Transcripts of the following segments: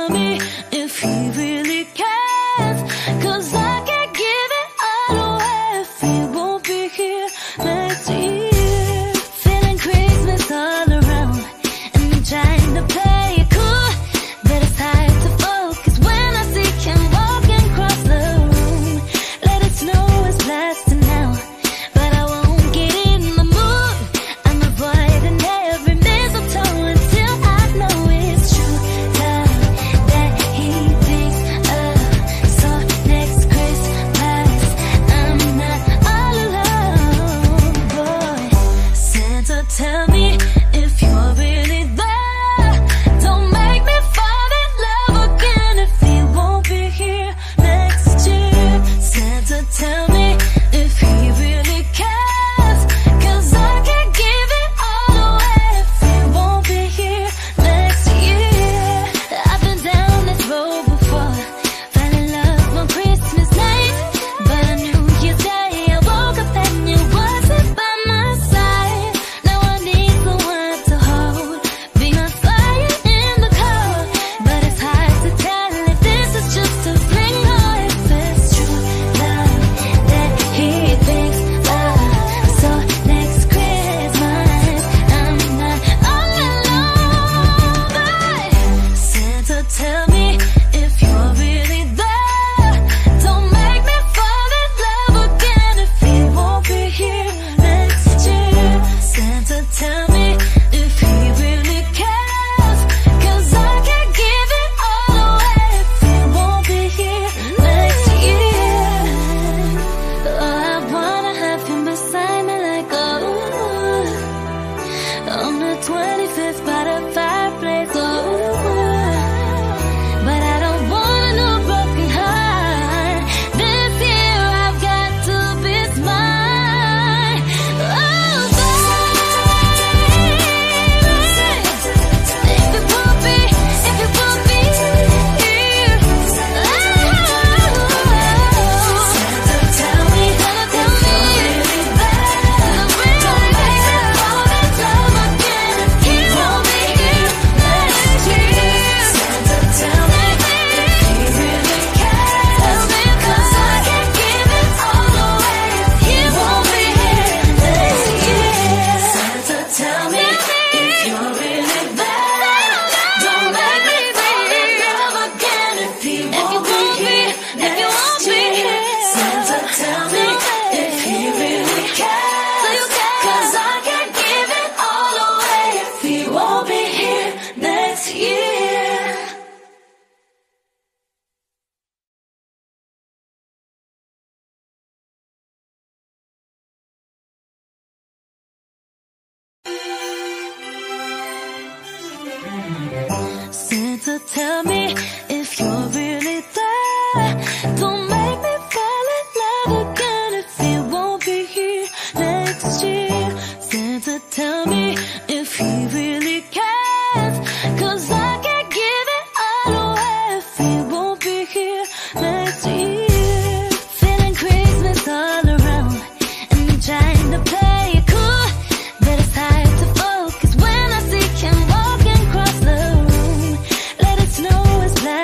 tell me if he really cares, 'cause I can't give it all away if he won't be here next year. Feeling Christmas all around, and I'm trying to play it cool, but it's hard to focus when I see him walking across the room. Let it snow is blasting now, but I won't get in the mood. I'm avoiding every mistletoe until I know it's true love that he thinks of. So next Christmas, I'm not all alone, boy. Santa, tell me if you're really there. Don't make me fall in love again if he won't be here next year. Santa, tell me if he really cares, 'cause I can't give it all away if he won't be here next year. I've been down this road before, fell in love on Christmas night, but on New Year's Day I woke up and you wasn't by my side. Now I need someone to hold, be my fire in the cold, but it's hard to tell if this is just a fling or if it's true love that he thinks of. So next Christmas, I'm not all alone, but Santa, tell me if you're really there. Don't make me fall in love again if he won't be here next year. Santa, tell me if he really cares, 'cause I can't give it all away if he won't be here next year. Oh, I wanna have him beside me like on the 25th by the fireplace, but I don't want no broken heart. This year I've got to be smart. Oh, baby, if it won't be here, Santa, tell me if you're really there. Don't make me fall in love again if he won't be here next year. Santa, tell me if he really cares, 'cause I can't give it all away if he won't be here next year. Santa, tell me if you're really there. Don't make me fall in love again if he won't be here next year. Santa, tell me if he really cares, 'cause I can't give it all away if he won't be here next year. Santa, tell me if you're really there. Don't make me fall in love again if he won't be here next year. Santa, tell me if he really cares, 'cause I can't give it all away if he won't be here next year. Feeling Christmas all around, and I'm trying to play it cool, but it's hard to focus when I see him walking across the room. Let it snow is black.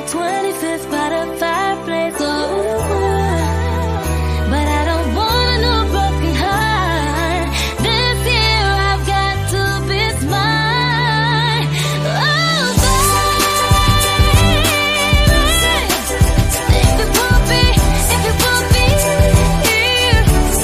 25th by the fireplace. Oh, but I don't want a new broken heart. This year I've got to be smart. Oh, baby, if you won't be here,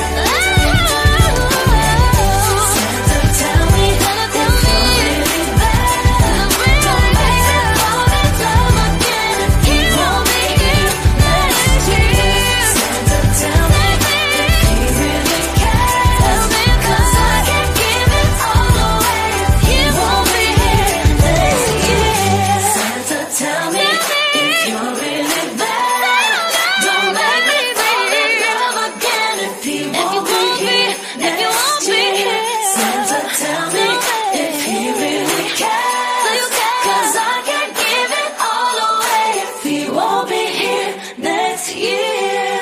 Santa, tell me if you're really bad. Don't make me fall in love again if he won't be here next year. Santa, tell me if he really cares, 'cause I can't give it all away if he won't be here next year. Santa, tell me if you're really bad. Don't make me fall in love again if he won't be here next year. Santa, tell me if he really cares, 'cause I can't give it all away if he won't be here next year.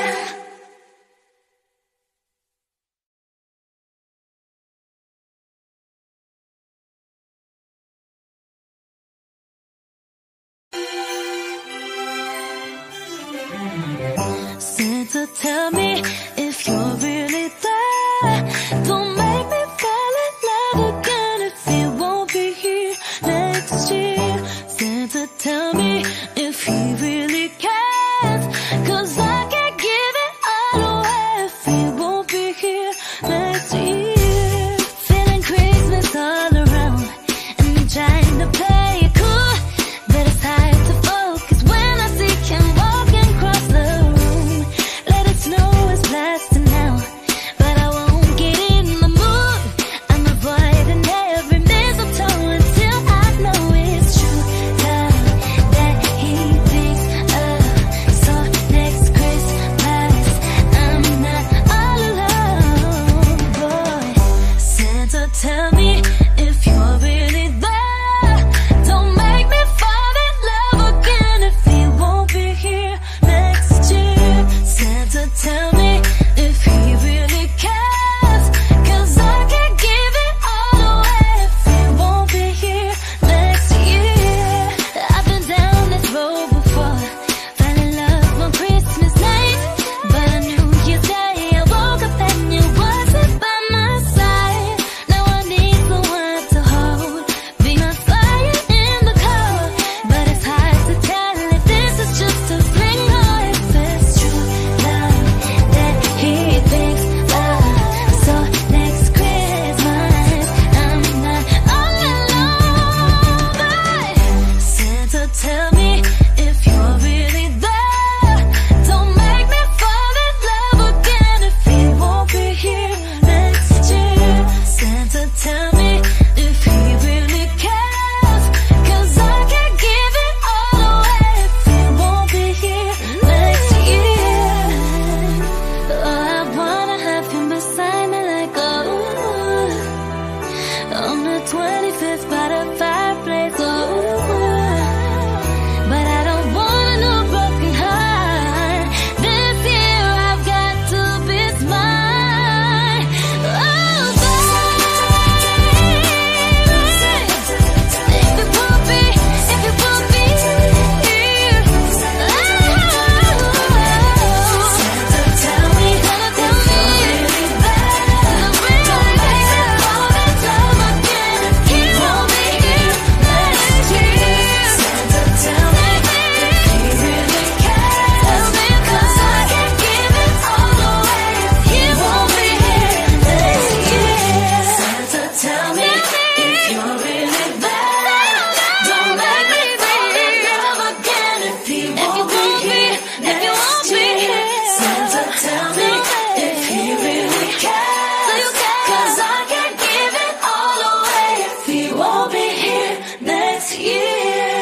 Santa, tell me if you're really there. Don't make me fall in love again if he won't be here next year. Santa, tell me if he really cares, 'cause I can't give it all away if he won't be here next year. Feeling Christmas all around, and I'm trying to play it cool, but it's hard to focus when I see him walking across the room. Let it snow is blasting now, but I won't get in the mood. I'm avoiding every mistletoe until I know it's true love that he thinks of. So next Christmas I'm not all alone, boy. Santa, tell me if you're really there. Don't make me fall in love again if he won't be here next year. Santa, tell me if he really cares, 'cause I can't give it all away if he won't be here next year. I've been down this road before, fell in love on Christmas night, but on New Year's Day I woke up and you wasn't by my side. Now I need someone to hold, be my fire in the cold, but it's hard to tell if this is just a fling or if it's true love that he thinks of. So next Christmas I'm not all alone, but Santa, tell me if you're really there. Don't make me fall in love again if he won't be here next year. Santa, tell me if he really cares, 'cause I can't give it all away if he won't be here next year. Oh, I wanna have him beside me like on the 25th by the fireplace. Oh, but I don't want a new broken heart. This year I've got to be smart. Oh, baby, if you won't be here, Santa, tell me if you're really bad. Don't make me fall in love again if he won't be here next year. Santa, tell me if he really cares, 'cause I can't give it all away if he won't be here next year. Santa, tell me if you're really bad. Don't make me fall in love again if he won't be here next year. Santa, tell me if he really cares, 'cause I can't give it all away if he won't be here next year.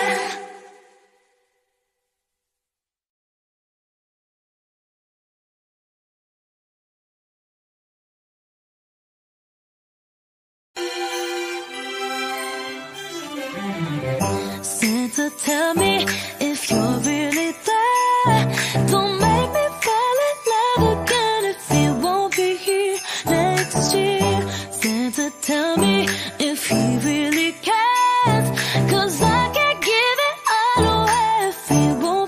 Santa, tell me if you're really there. Don't make me fall in love again if he won't be here next year. Santa, tell me if he really cares, 'cause I can't give it all away if he won't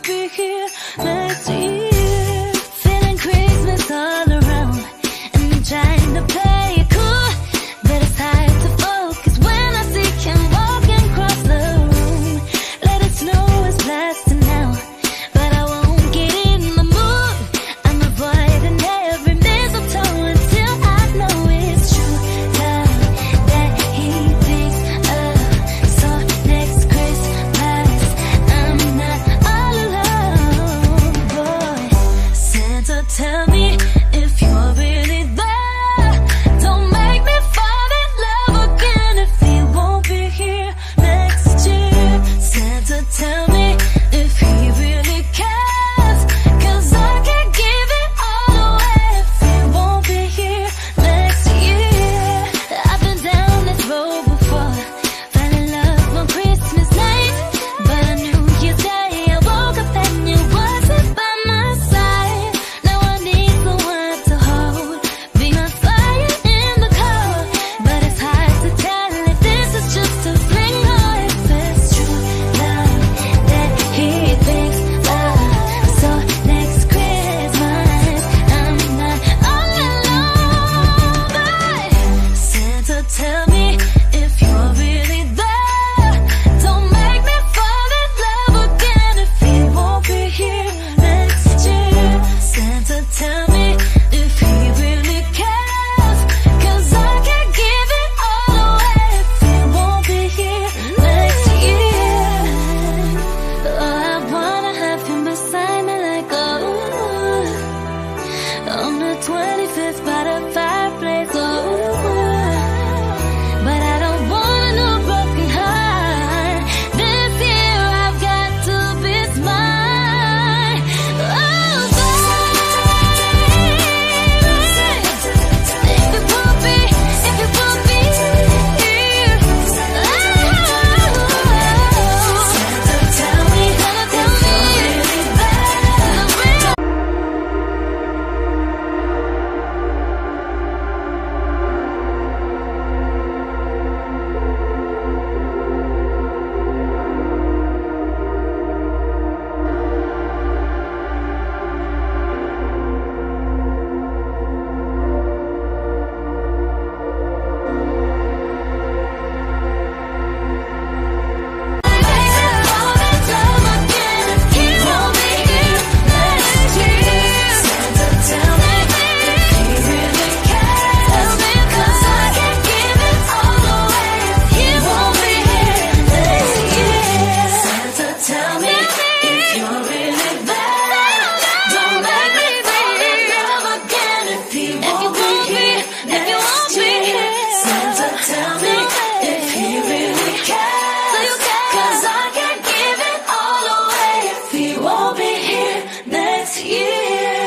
he won't be here next year.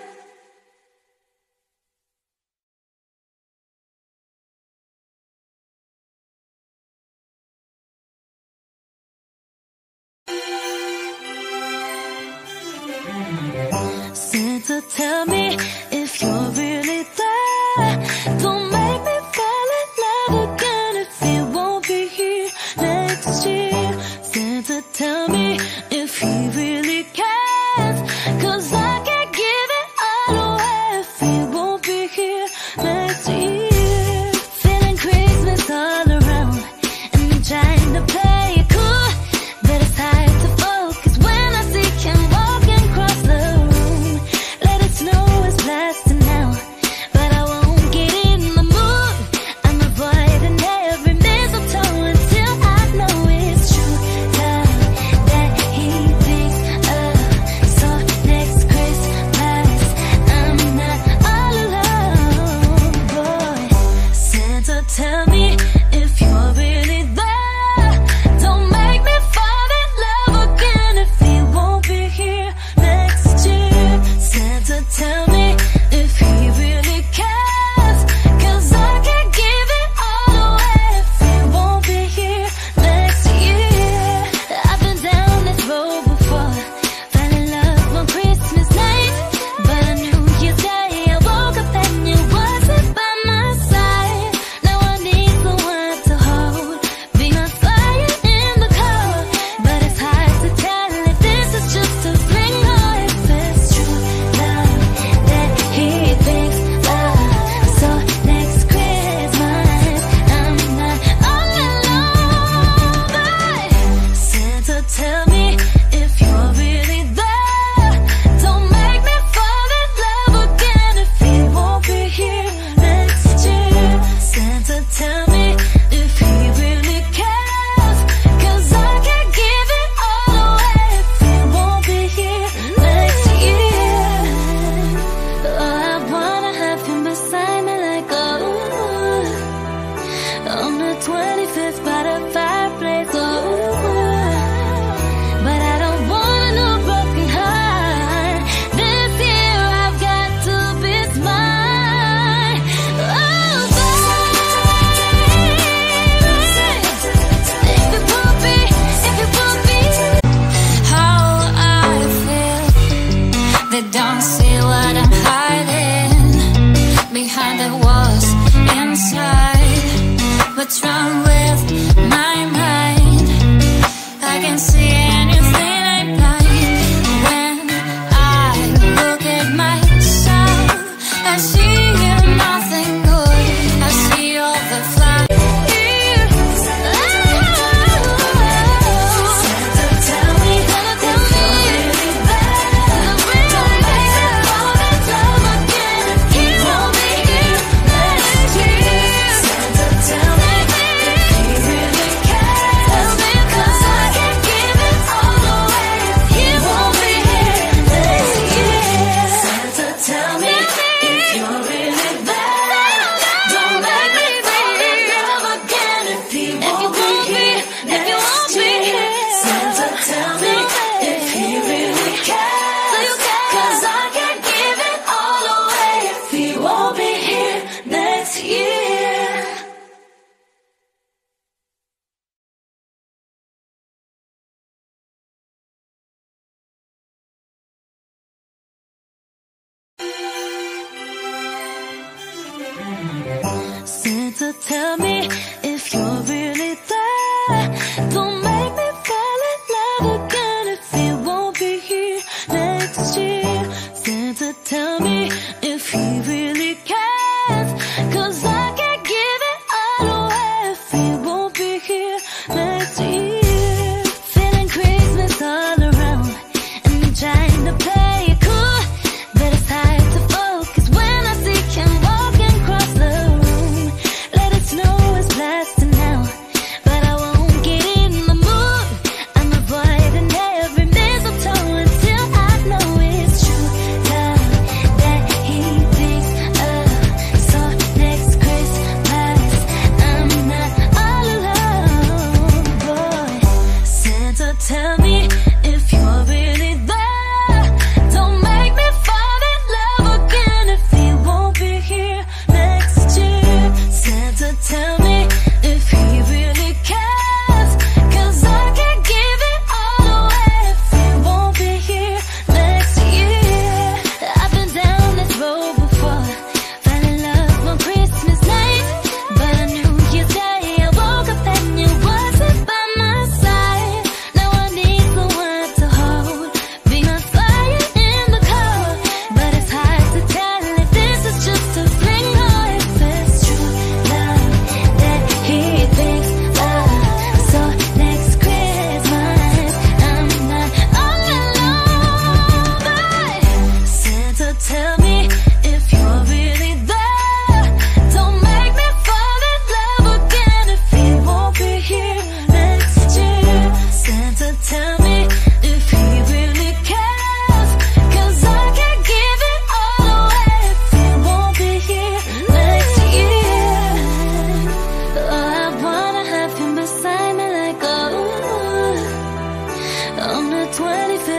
Santa, tell me if you're really there. Don't make me fall in love again if he won't be here next year. Santa, tell me if he really cares, 'cause I can't give it all away if he won't be here next year. Feeling Christmas all around, and I'm trying to play it cool, but it's hard to focus when I see him walking across the room. Let it snow is blasting now, but I won't get in the mood. I'm avoiding every mistletoe until I know it's true love that he thinks of. So next Christmas I'm not all alone, boy. Santa, tell me if you're really there. Don't make me fall in love again if he won't be here next year. Santa, tell me if he really cares, 'cause I can't give it all away if he won't be here next year. I've been down this road before, fell in love on Christmas night, but on New Year's Day I woke up and you wasn't by my side. Now I need someone to hold, be my fire in the cold, but it's hard to tell if this is just a fling or if it's true love that he thinks of. So next Christmas I'm not all alone, but Santa, tell me if you're really there. Don't make me fall in love again if he won't be here next year. Santa, tell me if he really cares, 'cause I can't give it all away if he won't be here next year. Oh, I wanna have him beside me like on the 25th by the fireplace, but I don't want a new broken heart. This year I've got to be smart. Oh, baby, if it won't be, how I feel, they don't see what I'm hiding behind the walls inside. What's wrong with my mind? I can see anything I like. When I look at myself, I see nothing good. I see all the flaws. Santa, tell me if you're really there. Don't make me fall in love again if he won't be here next year. Santa, tell me if he really cares, 'cause I can't give it all away if he won't be here next year. Santa, tell me if you're really there. Don't make me fall in love again if he won't be here next year. Santa, tell me if he really cares, 'cause I can't give it all away if he won't be here next year. Santa, tell me if you're really there. Don't make me fall in love again if he won't be here next year. Santa, tell me if he really cares, 'cause I can't give it all away if he won't be here next year. Feeling Christmas all around, and I'm trying to play it cool, but it's hard to focus when I see him walking across the room. Let it snow is black.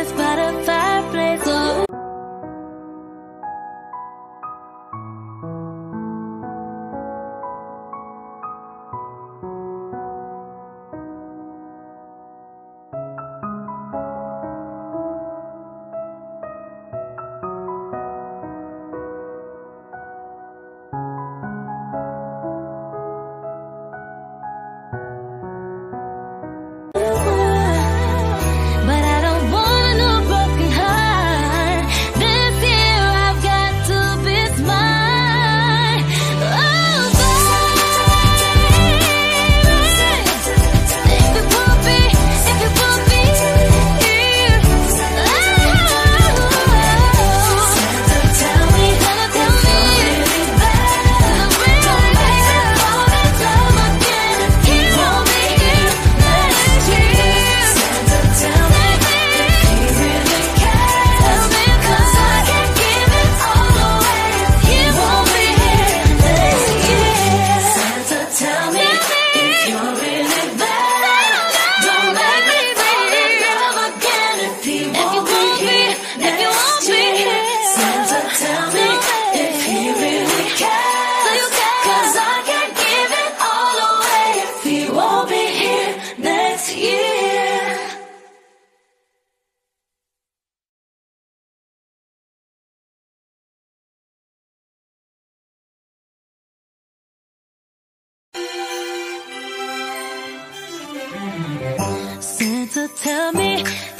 kiss by the fireplace. Oh. But I don't want no broken heart. This year I've got to be smart. Oh, baby, if you put me here, Santa, tell me if you're really bad. All that love again, he won't be here next year. Santa, tell me if he really cares. 'Cause I can't give it all away if he won't be here next year. Santa, tell me if you're really bad. Don't make me fall in love again if he won't be here next year. Santa, tell me if he really cares. 'Cause I can't give it all away if he won't be here next year. Santa, tell me